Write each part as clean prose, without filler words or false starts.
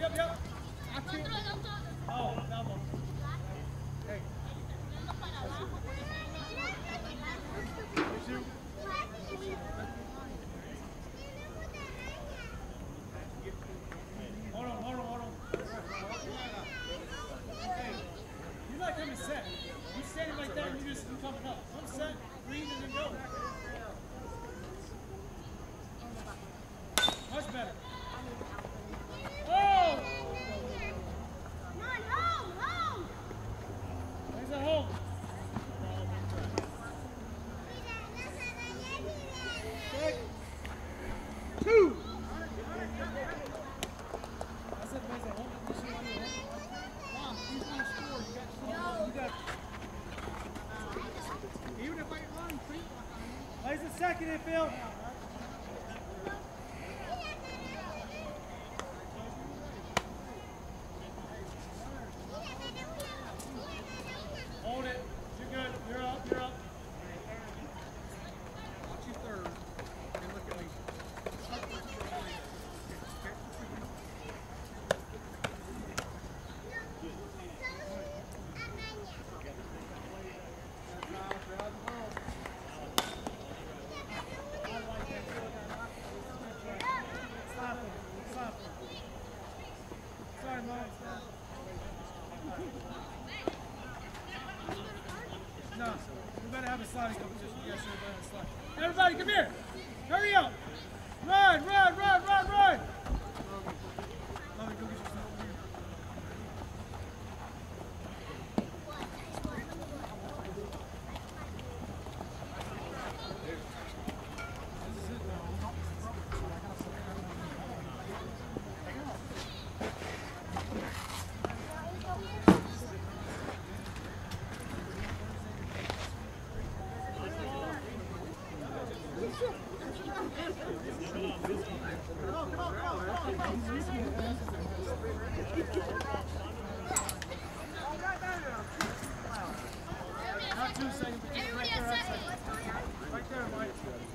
Second it, Phil. Hold it. You're good. You're up. You're up. Watch your third. And look at me. No, we better have a sliding competition. Yes, sir, we better have a slide. Everybody, come here. Hurry up. Run, run, run, run, run. Lovely, go get yourself over here. Not 2 seconds, but just right there outside. Right there, Mike.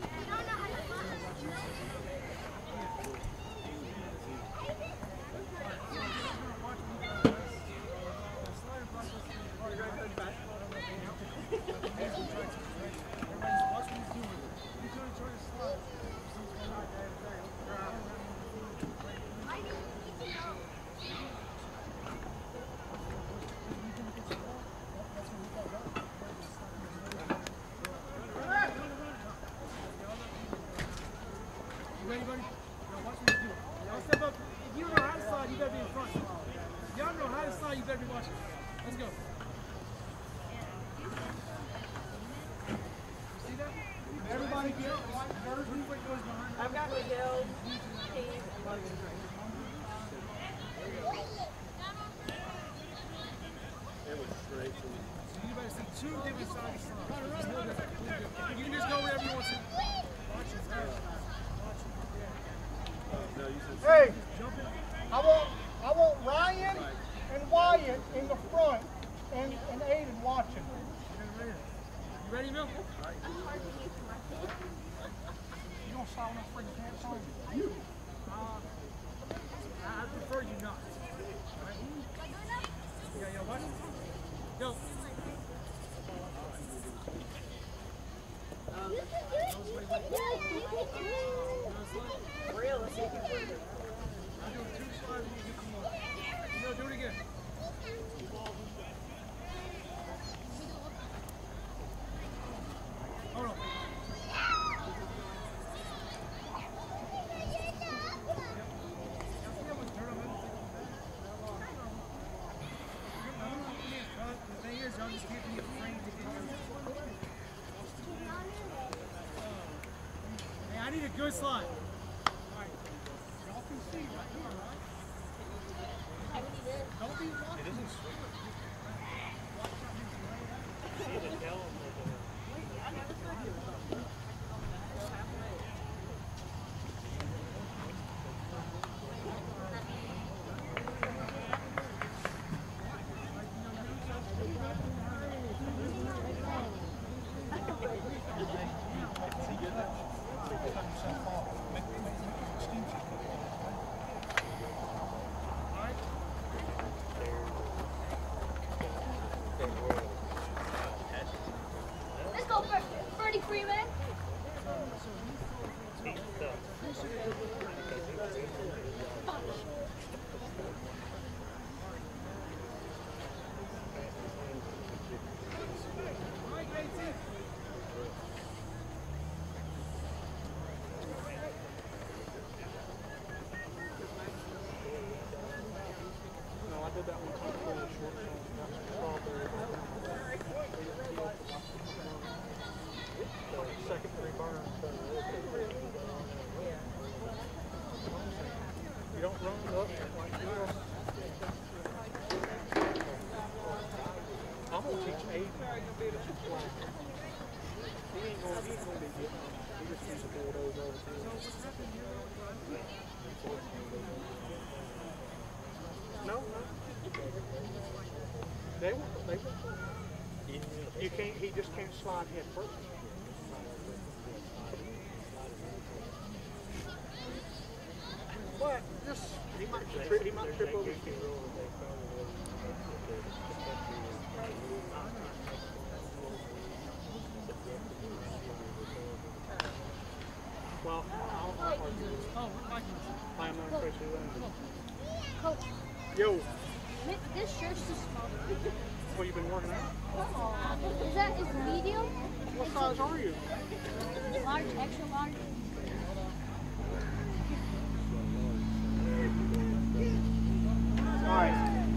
Ready, buddy? Now watch what he's doing. Now step up. If you don't know how to slide, you better be in front. If y'all know how to slide, you better be watching. Let's go. See that? Everybody get who goes behind. I've got Miguel, Steve, It was straight. So you better see 2 different sides. You can just go wherever you want to. Watch it. Hey, I want Ryan and Wyatt in the front and Aiden watching. You ready, Bill? You don't saw enough freaking pants on you. I prefer you not. Right? Yeah, watch it. Go. real, let's see if you can do it. I'm doing 2 slides and you come on. No, do it again. Hold on. The thing is, y'all just can't be afraid to get your... Hey, I need a good slide. Alright. Y'all can see right here, right? Don't be watching. It isn't sweet. did that one time for the short strawberry. The second three burns. You don't run up like this. I'm gonna teach Aiden to fly. He ain't gonna be getting he just needs to build those all the time. No. They won't. You can't, he just can't slide head first. But just, he might trip over his feet. Well, I'll I'm not afraid to Coach, Yo, this shirt's too small. what you been working out? Is medium? What size are you? Large, extra large. Alright.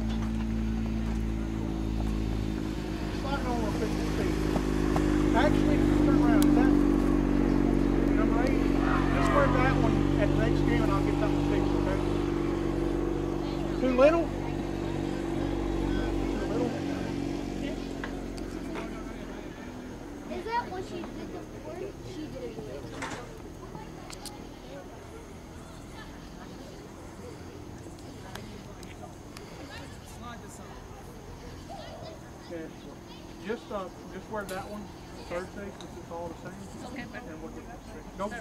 Sliding over 50 feet. Actually, turn around. Is that number 8? Let's wear that one at the next game and I'll get that one fixed, okay? Too little? Too little? Is that when she did the work? She did it. Yeah. Just wear that one Thursday since it's all the same. Okay. And we'll get this fixed. Go.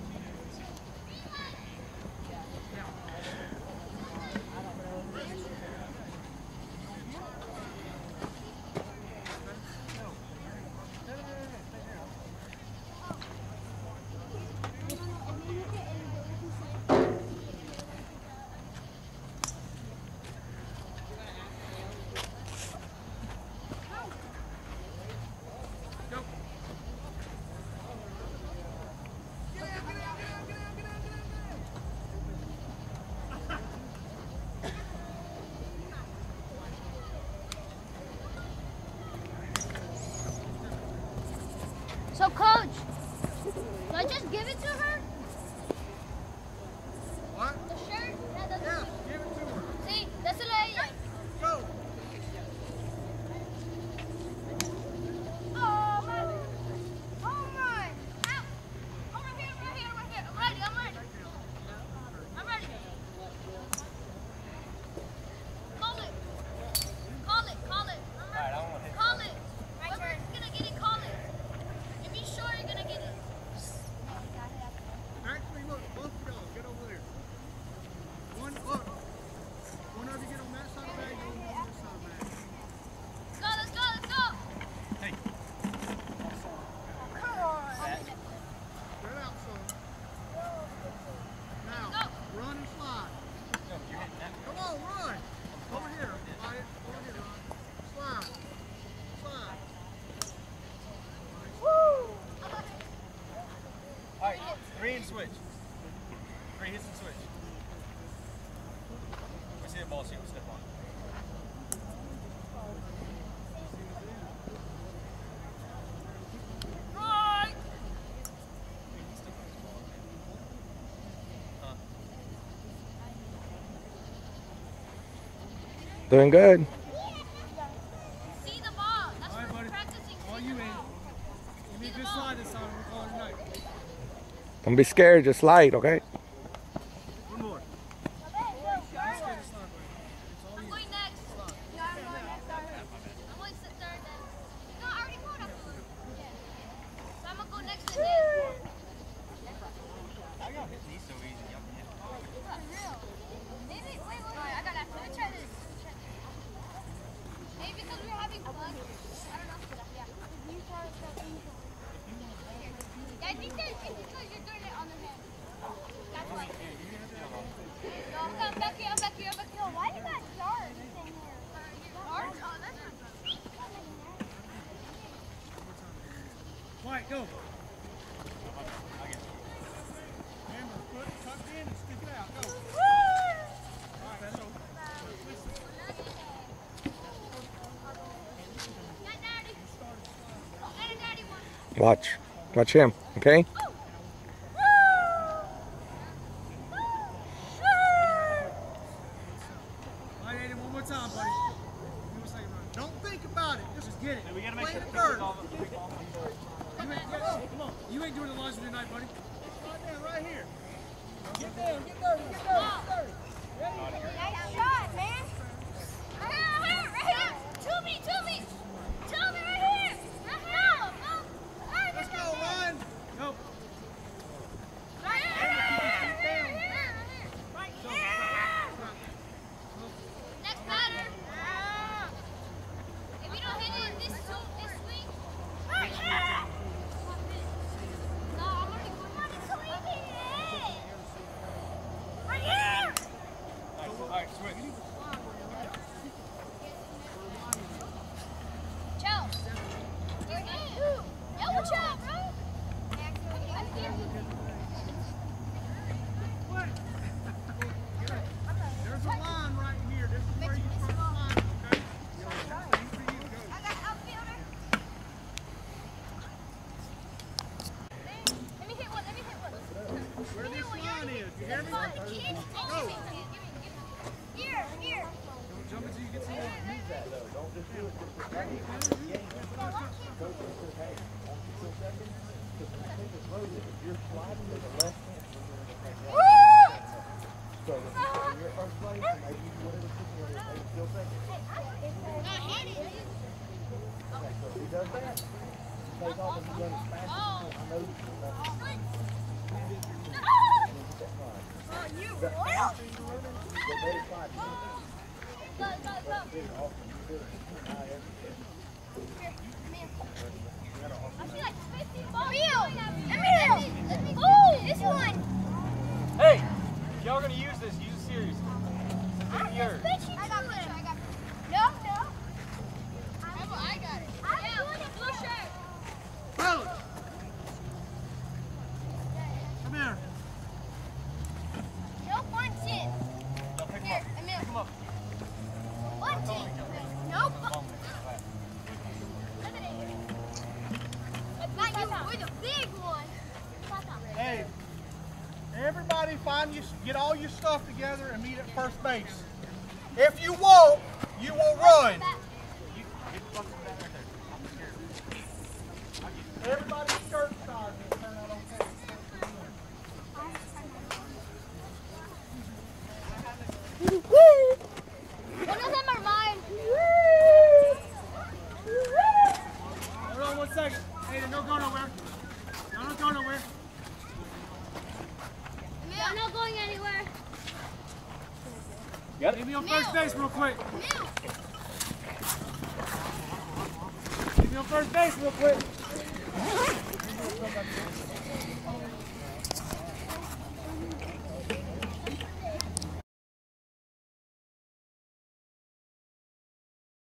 So, Coach, do I just give it to her? What? The shirt? Yeah, give it to her. Sí, dáselo a ella. Go. Oh, my. Oh, my. Ow. I'm right here. I'm ready. I'm ready. Call it. Call it. Call it. Whoever's gonna get it, call it. If you're sure you're gonna get it. Actually, look, both of y'all, get over there. One of you get on that side of the bag, go on this side of the bag. Let's go. Hey. Come on. Spread out, son. Now, Go. run and slide. Come on, run. Over here, Wyatt. Over here, Ron. Slide. Alright, 3 and switch. 3 hits and switch. We see the ball, see what step on. Right. Doing good. See the ball. That's All right, what buddy. we're practicing. All See you the in. ball. Give me a good slide this time, we're calling it a night. Don't be scared, just slide, okay? One more. I'm going next. No, I'm going next. I'm going to sit third then. No, I already called after. So I'm going to go next to him. How y'all hit these so easy? Y'all can hit them. Maybe, wait. I got that. Let me try this. Maybe because we're having fun. I don't know. Yeah. Yeah, I think that it's because you're doing it on the head. That's why. No, I'm back here. Why do you got stars in here? Stars? Oh, that's not good. Wyatt, go. Remember, foot tucked in and stick it out. Go. All right, so. Watch. Watch him, okay? All right, Aiden, one more time, buddy. Give me a second, Ryan. Don't think about it. Just get it. We gotta make Play sure the to bird. all the big ball. Come on. You ain't doing the laundry tonight, buddy. Right down, right here. Get down, get dirty, get dirty, get dirty. Nice shot, man. Right here. To me. Right here. Let's go, Ryan. Go. Right here. Next batter. If you don't hit it this swing. Right here. No, I'm already swinging it. Right here. All right, swing. Chow. Yo, chow, bro. There's a line right here. This is where you cross the line, okay? I got outfielder. Let me hit one. Where this line is, you hear me? Go. Here. Don't jump until you get some more. This one. Hey, if y'all gonna use this, use it seriously. It's in yours. I got it. No. I got it. I'm doing it. Blue shirt. Fellas. Come here. No punching. Here, Emil. Come up. Punching. Nope. Look at it. Not you. We're the big one. Hey, everybody get all your stuff together and meet at first base. If you won't, you will run. Everybody's shirt stars will turn out okay. None of them are mine. Hold on 1 second. Aiden, don't go nowhere. Don't go nowhere. I'm not going anywhere. Leave me on first base real quick. Emil. Leave me on first base real quick.